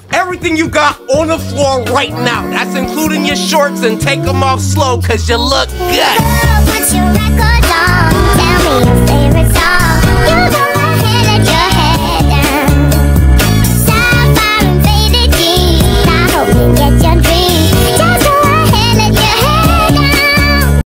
everything you got on the floor right now. That's including your shorts, and take them off slow, cause you look good.